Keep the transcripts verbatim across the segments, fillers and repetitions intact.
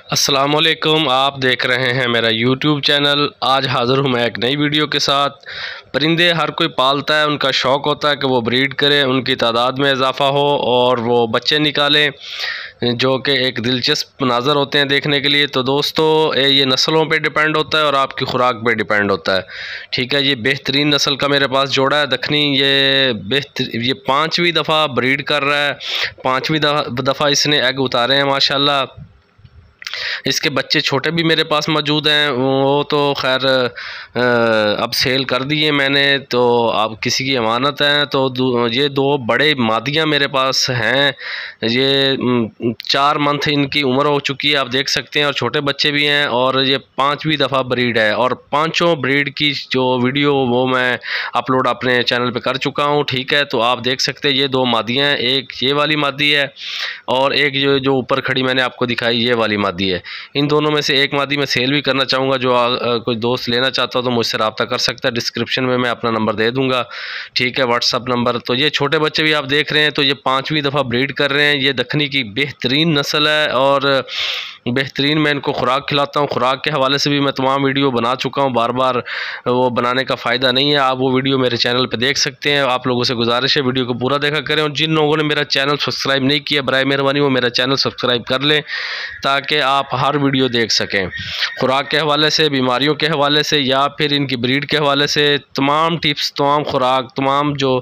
अस्सलामुअलैकुम, आप देख रहे हैं मेरा यूट्यूब चैनल। आज हाज़िर हूँ मैं एक नई वीडियो के साथ। परिंदे हर कोई पालता है, उनका शौक़ होता है कि वो ब्रीड करें, उनकी तादाद में इजाफ़ा हो और वो बच्चे निकालें जो कि एक दिलचस्प मंज़र होते हैं देखने के लिए। तो दोस्तों, ये नस्लों पे डिपेंड होता है और आपकी खुराक पे डिपेंड होता है। ठीक है, ये बेहतरीन नस्ल का मेरे पास जोड़ा है दखनी। ये बेहतर ये पाँचवीं दफ़ा ब्रीड कर रहा है, पाँचवीं दफ़ा इसने एग उतारे हैं माशाल्लाह। इसके बच्चे छोटे भी मेरे पास मौजूद हैं, वो तो खैर अब सेल कर दिए मैंने, तो अब किसी की अमानत है। तो ये दो बड़े मादियाँ मेरे पास हैं। ये चार मंथ इनकी उम्र हो चुकी है, आप देख सकते हैं, और छोटे बच्चे भी हैं। और ये पांचवी दफ़ा ब्रीड है और पांचों ब्रीड की जो वीडियो वो मैं अपलोड अपने चैनल पे कर चुका हूँ। ठीक है, तो आप देख सकते हैं ये दो मादियाँ हैं, एक ये वाली मादी है और एक जो जो ऊपर खड़ी मैंने आपको दिखाई ये वाली मादी है। इन दोनों में से एक मादी मैं सेल भी करना चाहूँगा। जो आ, आ, कोई दोस्त लेना चाहता हो तो मुझसे रब्ता कर सकता है, डिस्क्रिप्शन में मैं अपना नंबर दे दूँगा। ठीक है, व्हाट्सअप नंबर। तो ये छोटे बच्चे भी आप देख रहे हैं, तो ये पाँचवीं दफ़ा ब्रीड कर रहे हैं। ये दखनी की बेहतरीन नस्ल है और बेहतरीन मैं इनको खुराक खिलाता हूँ। खुराक के हवाले से भी मैं तमाम वीडियो बना चुका हूँ, बार बार वो बनाने का फ़ायदा नहीं है। आप वो वीडियो मेरे चैनल पे देख सकते हैं। आप लोगों से गुजारिश है वीडियो को पूरा देखा करें, और जिन लोगों ने मेरा चैनल सब्सक्राइब नहीं किया, बराए मेहरबानी वो मेरा चैनल सब्सक्राइब कर लें ताकि आप हर वीडियो देख सकें। खुराक के हवाले से, बीमारियों के हवाले से, या फिर इनकी ब्रीड के हवाले से तमाम टिप्स, तमाम खुराक, तमाम जो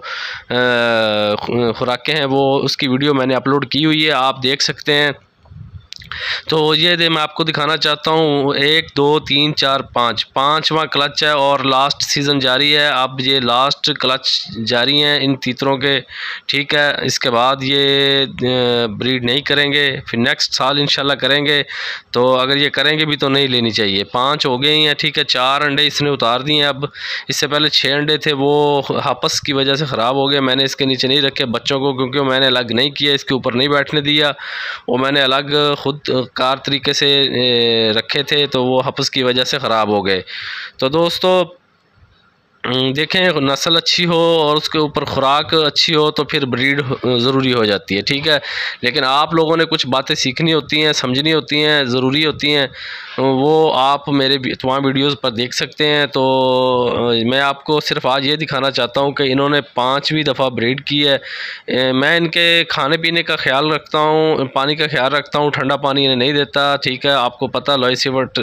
खुराकें हैं वो उसकी वीडियो मैंने अपलोड की हुई है, आप देख सकते हैं। तो ये दे मैं आपको दिखाना चाहता हूँ, एक दो तीन चार पाँच पाँचवा क्लच है और लास्ट सीज़न जारी है। अब ये लास्ट क्लच जारी हैं इन तीतरों के। ठीक है, इसके बाद ये ब्रीड नहीं करेंगे, फिर नेक्स्ट साल इंशाल्लाह करेंगे। तो अगर ये करेंगे भी तो नहीं लेनी चाहिए। पाँच हो गए हैं। ठीक है, चार अंडे इसने उतार दिए। अब इससे पहले छः अंडे थे, वो आपस की वजह से ख़राब हो गए। मैंने इसके नीचे नहीं रखे बच्चों को, क्योंकि मैंने अलग नहीं किया, इसके ऊपर नहीं बैठने दिया, वो मैंने अलग खुद कार तरीके से रखे थे, तो वो हफ्स की वजह से ख़राब हो गए। तो दोस्तों देखें, नस्ल अच्छी हो और उसके ऊपर खुराक अच्छी हो तो फिर ब्रीड ज़रूरी हो जाती है। ठीक है, लेकिन आप लोगों ने कुछ बातें सीखनी होती हैं, समझनी होती हैं, ज़रूरी होती हैं, वो आप मेरे तमाम वीडियोस पर देख सकते हैं। तो मैं आपको सिर्फ आज ये दिखाना चाहता हूँ कि इन्होंने पाँचवीं दफ़ा ब्रीड की है। मैं इनके खाने पीने का ख्याल रखता हूँ, पानी का ख्याल रखता हूँ, ठंडा पानी इन्हें नहीं देता। ठीक है, आपको पता लॉय सिवर्ट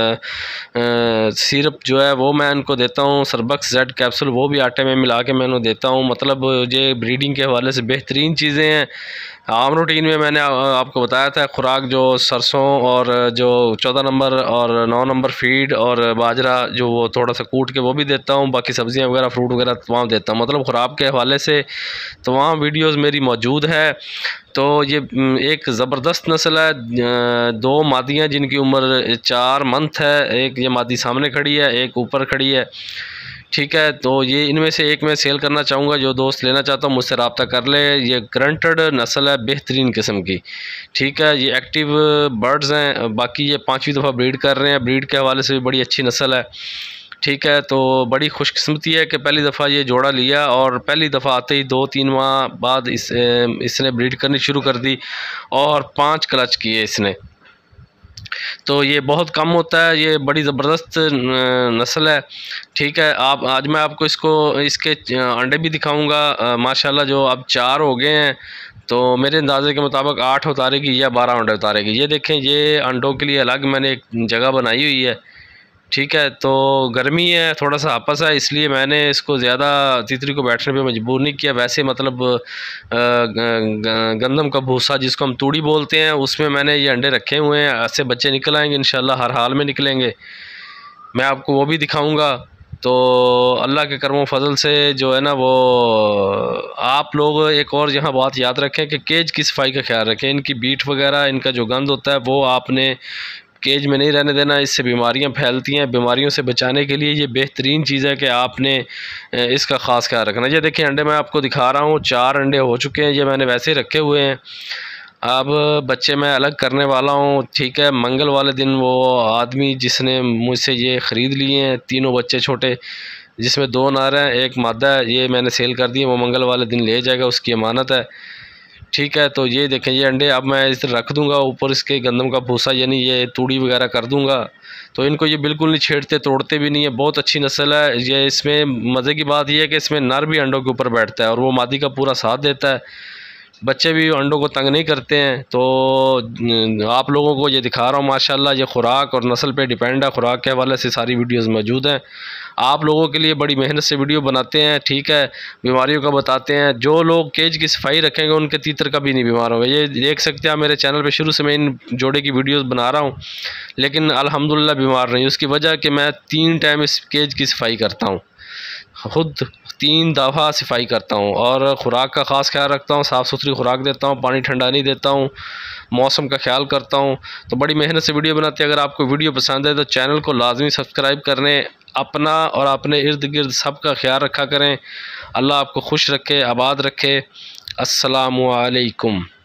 सिरप जो है वो मैं इनको देता हूँ, सरबक्स जेड कैप्सूल वो भी आटे में मिला के मैं इन्हें देता हूँ। मतलब ये ब्रीडिंग के हवाले से बेहतरीन चीज़ें हैं। आम रूटीन में मैंने आपको बताया था खुराक जो सरसों और जो चौदह नंबर और नौ नंबर फीड और बाजरा जो वो थोड़ा सा कूट के वो भी देता हूँ, बाकी सब्ज़ियाँ वगैरह फ्रूट वगैरह तमाम देता हूँ। मतलब खुराक के हवाले से तमाम वीडियोस मेरी मौजूद है। तो ये एक ज़बरदस्त नस्ल है। दो मादियाँ जिनकी उम्र चार मंथ है, एक ये मादी सामने खड़ी है, एक ऊपर खड़ी है। ठीक है, तो ये इनमें से एक मैं सेल करना चाहूँगा। जो दोस्त लेना चाहता हूँ मुझसे रब्ता कर ले। ये ग्रंटेड नस्ल है बेहतरीन किस्म की। ठीक है, ये एक्टिव बर्ड्स हैं। बाकी ये पाँचवीं दफ़ा ब्रीड कर रहे हैं, ब्रीड के हवाले से भी बड़ी अच्छी नस्ल है। ठीक है, तो बड़ी खुशकिस्मती है कि पहली दफ़ा ये जोड़ा लिया और पहली दफ़ा आते ही दो तीन माह बाद इस इसने ब्रीड करनी शुरू कर दी और पाँच क्लच किए इसने। तो ये बहुत कम होता है, ये बड़ी ज़बरदस्त नस्ल है। ठीक है, आप आज मैं आपको इसको इसके अंडे भी दिखाऊंगा। माशाल्लाह जो अब चार हो गए हैं, तो मेरे अंदाजे के मुताबिक आठ उतारेगी या बारह अंडे उतारेगी। ये देखें, ये अंडों के लिए अलग मैंने एक जगह बनाई हुई है। ठीक है, तो गर्मी है, थोड़ा सा आपस है, इसलिए मैंने इसको ज़्यादा तीतरी को बैठने पे मजबूर नहीं किया। वैसे मतलब गंदम का भूसा जिसको हम तूड़ी बोलते हैं, उसमें मैंने ये अंडे रखे हुए हैं। ऐसे बच्चे निकल आएंगे इंशाल्लाह, हर हाल में निकलेंगे। मैं आपको वो भी दिखाऊंगा। तो अल्लाह के करमो फजल से जो है ना, वो आप लोग एक और यहाँ बात याद रखें कि केज की सफाई का ख्याल रखें। इनकी बीट वगैरह, इनका जो गंद होता है वो आपने केज में नहीं रहने देना, इससे बीमारियां फैलती हैं। बीमारियों से बचाने के लिए ये बेहतरीन चीज़ है कि आपने इसका ख़ास ख्याल रखना। ये देखिए, अंडे मैं आपको दिखा रहा हूँ, चार अंडे हो चुके हैं। ये मैंने वैसे ही रखे हुए हैं। अब बच्चे मैं अलग करने वाला हूँ। ठीक है, मंगल वाले दिन वो आदमी जिसने मुझसे ये ख़रीद लिए हैं तीनों बच्चे छोटे, जिसमें दो नर हैं एक मादा है, ये मैंने सेल कर दिए। वो मंगल वाले दिन ले जाएगा, उसकी अमानत है। ठीक है। तो ये देखें ये अंडे अब मैं इस रख दूंगा ऊपर इसके गंदम का भूसा यानी ये तूड़ी वगैरह कर दूंगा। तो इनको ये बिल्कुल नहीं छेड़ते तोड़ते भी नहीं है, बहुत अच्छी नस्ल है ये। इसमें मज़े की बात यह है कि इसमें नर भी अंडों के ऊपर बैठता है और वो मादी का पूरा साथ देता है, बच्चे भी अंडों को तंग नहीं करते हैं। तो आप लोगों को ये दिखा रहा हूँ माशाल्लाह। ये खुराक और नस्ल पे डिपेंड है, खुराक के हवाले से सारी वीडियोस मौजूद हैं। आप लोगों के लिए बड़ी मेहनत से वीडियो बनाते हैं, ठीक है, बीमारियों का बताते हैं। जो लोग केज की सफाई रखेंगे उनके तीतर कभी नहीं बीमार होंगे। ये देख सकते हैं आप मेरे चैनल पे शुरू से मैं इन जोड़े की वीडियोस बना रहा हूँ, लेकिन अल्हम्दुलिल्लाह बीमार नहीं। उसकी वजह कि मैं तीन टाइम इस केज की सफाई करता हूँ, खुद तीन दफ़ा सफाई करता हूँ और ख़ुराक का ख़ास ख्याल रखता हूँ, साफ़ सुथरी खुराक देता हूँ, पानी ठंडा नहीं देता हूँ, मौसम का ख्याल करता हूँ। तो बड़ी मेहनत से वीडियो बनाते हैं। अगर आपको वीडियो पसंद है तो चैनल को लाजमी सब्सक्राइब करने, अपना और अपने इर्द गिर्द सब का ख्याल रखा करें। अल्लाह आपको खुश रखे, आबाद रखे। अस्सलामु अलैकुम।